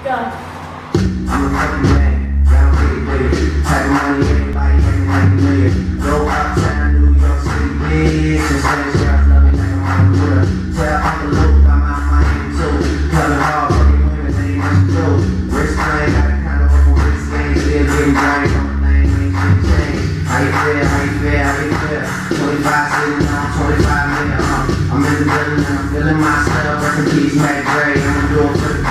Go. I'm a fucking man, y'all pretty with it. Type of money, everybody acting like a million. Go uptown, New York City, bitch. And say shots, love me like I'm on the water. Tell Uncle Luke I'm out Miami too. Tell it all, fucking women, they ain't much to do. Wrist playing, got a kind of open wrist game. Still getting brain on the thing, ain't shit changed. How you feel, how you feel, how you feel? 25 sitting on 25 million, I'm in the building and I'm feeling myself. Rest in peace, Mac Dre, I'ma do it for the